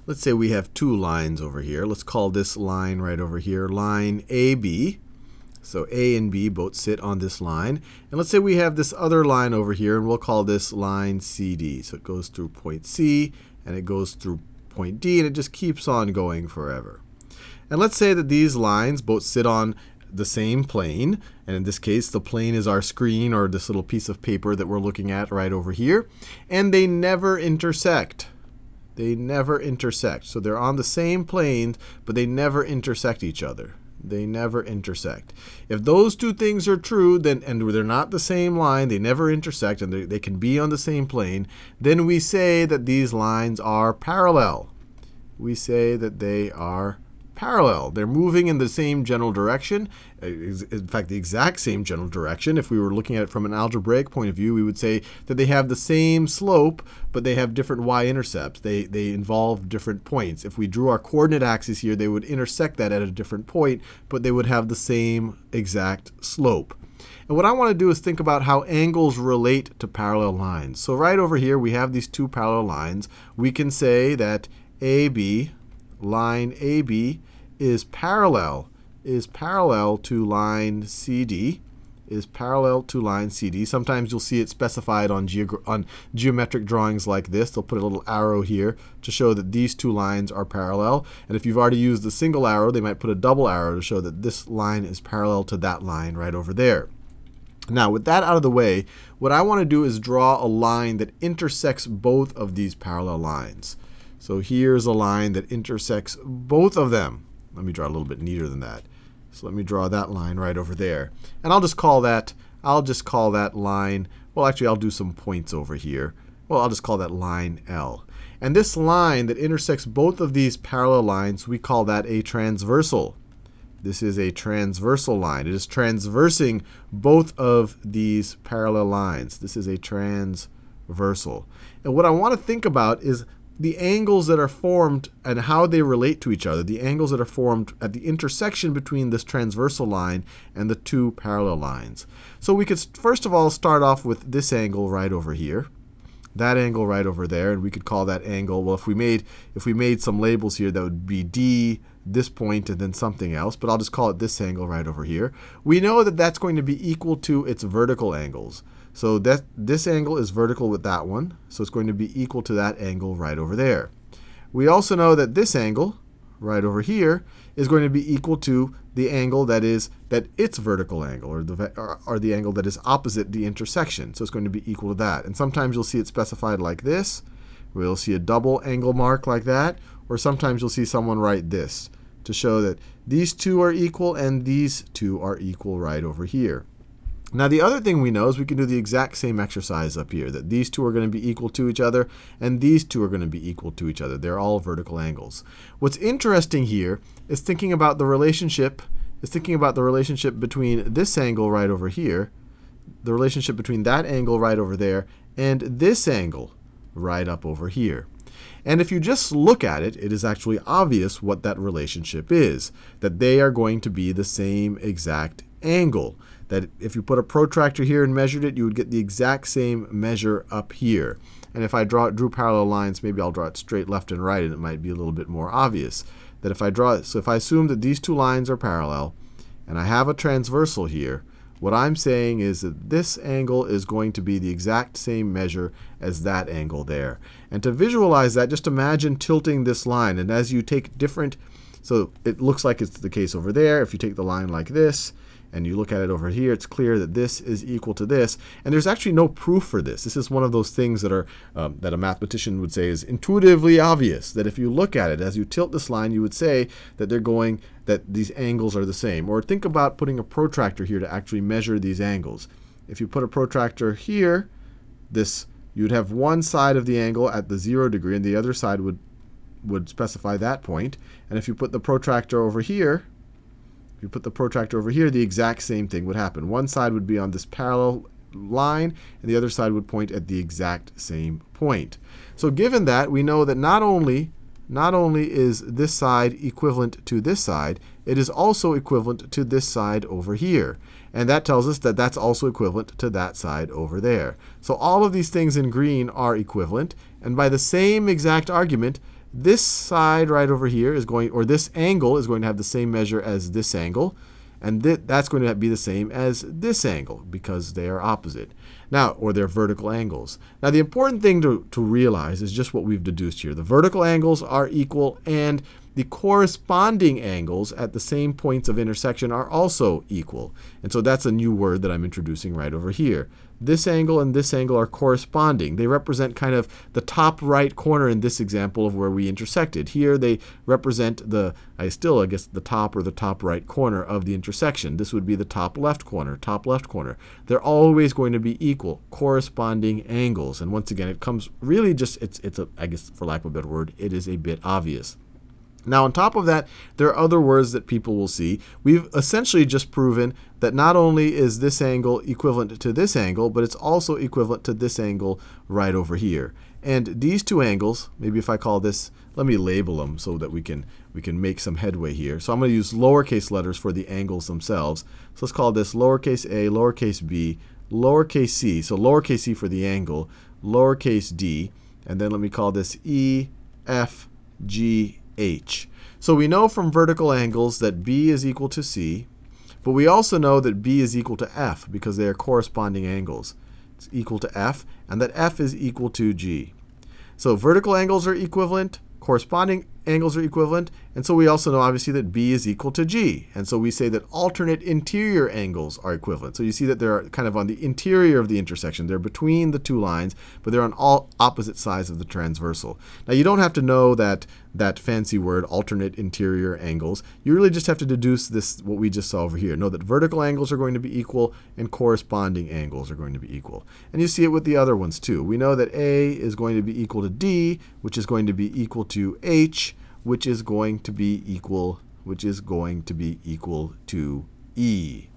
Let's say we have two lines over here. Let's call this line right over here line AB. So A and B both sit on this line. And let's say we have this other line over here, and we'll call this line CD. So it goes through point C, and it goes through point D, and it just keeps on going forever. And let's say that these lines both sit on the same plane. And in this case, the plane is our screen, or this little piece of paper that we're looking at right over here. And they never intersect. They never intersect. So they're on the same plane, but they never intersect each other. They never intersect. If those two things are true, then and they're not the same line, they never intersect, and they can be on the same plane, then we say that these lines are parallel. We say that they are parallel. They're moving in the same general direction. In fact, the exact same general direction. If we were looking at it from an algebraic point of view, we would say that they have the same slope, but they have different y-intercepts. They involve different points. If we drew our coordinate axis here, they would intersect that at a different point, but they would have the same exact slope. And what I want to do is think about how angles relate to parallel lines. So right over here, we have these two parallel lines. We can say that AB, line AB, is parallel to line CD, Sometimes you'll see it specified on geometric drawings like this. They'll put a little arrow here to show that these two lines are parallel. And if you've already used the single arrow, they might put a double arrow to show that this line is parallel to that line right over there. Now, with that out of the way, what I want to do is draw a line that intersects both of these parallel lines. So here's a line that intersects both of them. Let me draw a little bit neater than that. So let me draw that line right over there. And I'll just call that line, well, actually, I'll do some points over here. Well, I'll just call that line L. And this line that intersects both of these parallel lines, we call that a transversal. This is a transversal line. It is transversing both of these parallel lines. This is a transversal. And what I want to think about is the angles that are formed and how they relate to each other, the angles that are formed at the intersection between this transversal line and the two parallel lines. So we could first of all start off with this angle right over here, that angle right over there, and we could call that angle, well, if we made some labels here, that would be D, this point, and then something else, but I'll just call it this angle right over here. We know that that's going to be equal to its vertical angles. So this angle is vertical with that one, so it's going to be equal to that angle right over there. We also know that this angle right over here is going to be equal to the angle that its vertical angle, or the angle that is opposite the intersection. So it's going to be equal to that. And sometimes you'll see it specified like this. We'll see a double angle mark like that. Or sometimes you'll see someone write this to show that these two are equal and these two are equal right over here. Now, the other thing we know is we can do the exact same exercise up here, that these two are going to be equal to each other, and these two are going to be equal to each other. They're all vertical angles. What's interesting here is thinking about the relationship between this angle right over here, the relationship between that angle right over there, and this angle right up over here. And if you just look at it, it is actually obvious what that relationship is, that they are going to be the same exact angle. That if you put a protractor here and measured it, you would get the exact same measure up here. And if I drew parallel lines, maybe I'll draw it straight left and right, and it might be a little bit more obvious. That if I draw it, so if I assume that these two lines are parallel, and I have a transversal here, what I'm saying is that this angle is going to be the exact same measure as that angle there. And to visualize that, just imagine tilting this line. And as you take different, so it looks like it's the case over there. If you take the line like this, and you look at it over here, it's clear that this is equal to this. And there's actually no proof for this. This is one of those things that are that a mathematician would say is intuitively obvious. That if you look at it, as you tilt this line, you would say that that these angles are the same. Or think about putting a protractor here to actually measure these angles. If you put a protractor here, you'd have one side of the angle at the 0 degree, and the other side would specify that point. And if you put the protractor over here, the exact same thing would happen. One side would be on this parallel line, and the other side would point at the exact same point. So given that, we know that not only is this side equivalent to this side, it is also equivalent to this side over here. And that tells us that that's also equivalent to that side over there. So all of these things in green are equivalent. And by the same exact argument, this side right over here is going, or this angle is going to have the same measure as this angle. And that's going to be the same as this angle because they are opposite. Now, or they're vertical angles. Now, the important thing to realize is just what we've deduced here. The vertical angles are equal, and the corresponding angles at the same points of intersection are also equal. And so that's a new word that I'm introducing right over here. This angle and this angle are corresponding. They represent kind of the top right corner in this example of where we intersected. Here they represent the, I guess, the top or the top right corner of the intersection. This would be the top left corner, top left corner. They're always going to be equal, corresponding angles. And once again, it comes really just, it's a, I guess for lack of a better word, it is a bit obvious. Now, on top of that, there are other words that people will see. We've essentially just proven that not only is this angle equivalent to this angle, but it's also equivalent to this angle right over here. And these two angles, maybe if I call this, let me label them so that we can make some headway here. So I'm going to use lowercase letters for the angles themselves. So let's call this lowercase a, lowercase b, lowercase c. So lowercase c for the angle, lowercase d, and then let me call this e, f, g, h. So we know from vertical angles that b is equal to c, but we also know that b is equal to f because they are corresponding angles. It's equal to f, and that f is equal to g. So vertical angles are equivalent, corresponding angles are equivalent, and so we also know obviously that b is equal to g. And so we say that alternate interior angles are equivalent. So you see that they're kind of on the interior of the intersection. They're between the two lines, but they're on all opposite sides of the transversal. Now you don't have to know that fancy word, alternate interior angles. You really just have to deduce this, what we just saw over here. Know that vertical angles are going to be equal and corresponding angles are going to be equal. And you see it with the other ones too. We know that a is going to be equal to d, which is going to be equal to h, which is going to be equal to E.